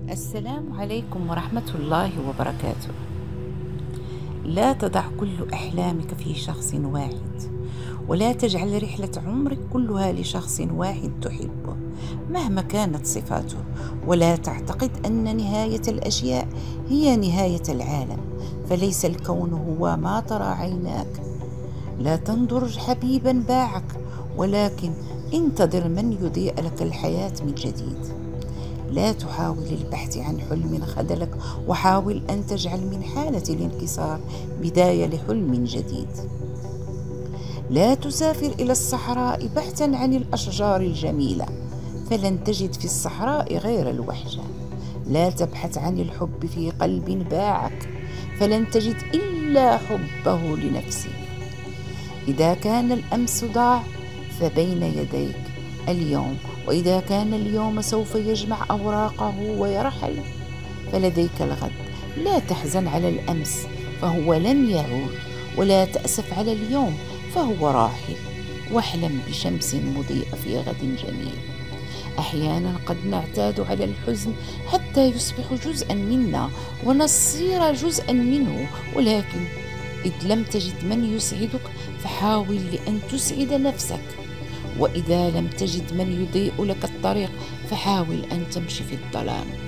السلام عليكم ورحمة الله وبركاته. لا تضع كل أحلامك في شخص واحد، ولا تجعل رحلة عمرك كلها لشخص واحد تحبه مهما كانت صفاته، ولا تعتقد أن نهاية الأشياء هي نهاية العالم، فليس الكون هو ما ترى عيناك. لا تنظر حبيبا باعك، ولكن انتظر من يضيء لك الحياة من جديد. لا تحاول البحث عن حلم خذلك، وحاول أن تجعل من حالة الانكسار بداية لحلم جديد. لا تسافر إلى الصحراء بحثا عن الأشجار الجميلة، فلن تجد في الصحراء غير الوحشة. لا تبحث عن الحب في قلب باعك، فلن تجد إلا حبه لنفسه. إذا كان الأمس ضاع فبين يديك اليوم، وإذا كان اليوم سوف يجمع أوراقه ويرحل فلديك الغد. لا تحزن على الأمس فهو لن يعود، ولا تأسف على اليوم فهو راحل، واحلم بشمس مضيئة في غد جميل. أحيانا قد نعتاد على الحزن حتى يصبح جزءا منا ونصير جزءا منه، ولكن إذ لم تجد من يسعدك فحاول لأن تسعد نفسك، وإذا لم تجد من يضيء لك الطريق فحاول أن تمشي في الظلام.